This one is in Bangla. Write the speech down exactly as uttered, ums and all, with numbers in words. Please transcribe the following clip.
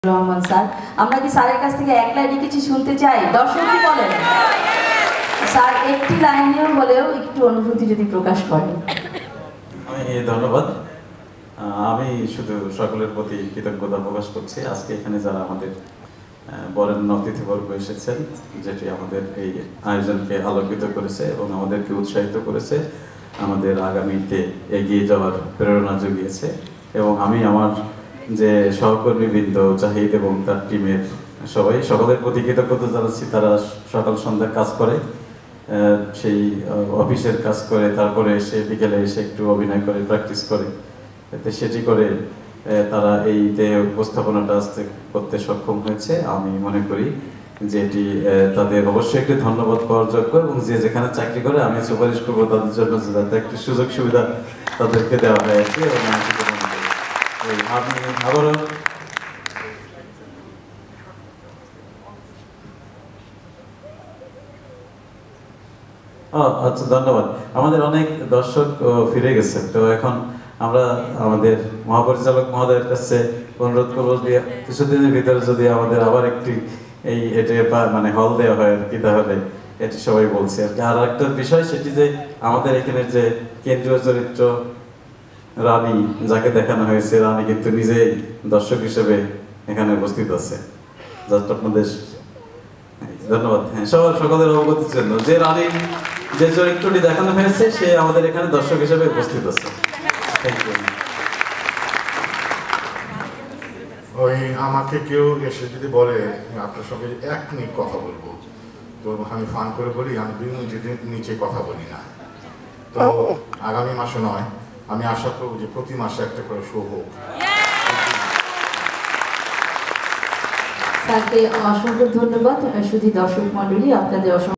রহমান স্যার, আমরা কি স্যারের কাছ থেকে এক লাইনে কিছু শুনতে চাই? দর্শক কি বলেন? স্যার একটি লাইনেও বলেও একটু অনুভূতি যদি প্রকাশ করেন। আমি ধন্যবাদ। আমি শুধু সকলের প্রতি কৃতজ্ঞতা প্রকাশ করছি। আজকে এখানে যারা আমাদের বরেণ্য অতিথিবর্গ এসেছেন, যেটি আমাদের এই আয়োজনকে আলোকিত করেছে এবং আমাদেরকে উৎসাহিত করেছে, আমাদের আগামীতে এগিয়ে যাওয়ার প্রেরণা জুগিয়েছে। এবং আমি আমার যে সহকর্মীবৃন্দ জাহিদ এবং তার টিমের সবাই সকলের প্রতি কৃতজ্ঞতা জানাচ্ছি। তারা সকাল সন্ধ্যা কাজ করে, সেই অফিসের কাজ করে, তারপরে এসে বিকেলে এসে একটু অভিনয় করে, প্র্যাকটিস করে, এতে সেটি করে তারা এই যে উপস্থাপনাটা আসতে করতে সক্ষম হয়েছে। আমি মনে করি যে এটি তাদের অবশ্যই একটি ধন্যবাদ পাওয়ার যোগ্য, এবং যে যেখানে চাকরি করে আমি সুপারিশ করবো তাদের জন্য যাতে একটি সুযোগ সুবিধা তাদেরকে দেওয়া হয় আর কি। এবং আমি আবারও আচ্ছা, ধন্যবাদ। আমাদের অনেক দর্শক ফিরে গেছে, তো এখন আমরা আমাদের মহাপরিচালক মহোদয়ের কাছে অনুরোধ করবো যে কিছুদিনের ভিতরে যদি আমাদের আবার একটি এই এটা মানে হল দেওয়া হয় আর কি, তাহলে এটি সবাই বলছে আর কি। আর একটা বিষয় সেটি যে আমাদের এখানে যে কেন্দ্রীয় চরিত্র রানী যাকে দেখানো হয়েছে, রানী কিন্তু নিজেই দর্শক হিসেবে এখানে উপস্থিত আছে। জাস্ট আপনাদের ধন্যবাদ। হ্যাঁ, সবার সকলের অবগতির জন্য যে রানী যে চরিত্রটি দেখানো হয়েছে সে আমাদের এখানে দর্শক হিসেবে উপস্থিত আছে। Thank you. ওই আমাকে কেউ এসে যদি বলে আপনার সঙ্গে এক মিনিট কথা বলবো, তো আমি ফান করে বলি আমি দুই মিনিটের নিচে কথা বলি না। তো আগামী মাসে নয়, আমি আশা করবো যে প্রতি মাসে একটা করে শো হোক। স্যারকে অসংখ্য ধন্যবাদ। শুধু দর্শক মন্ডলী, আপনাদের অসংখ্য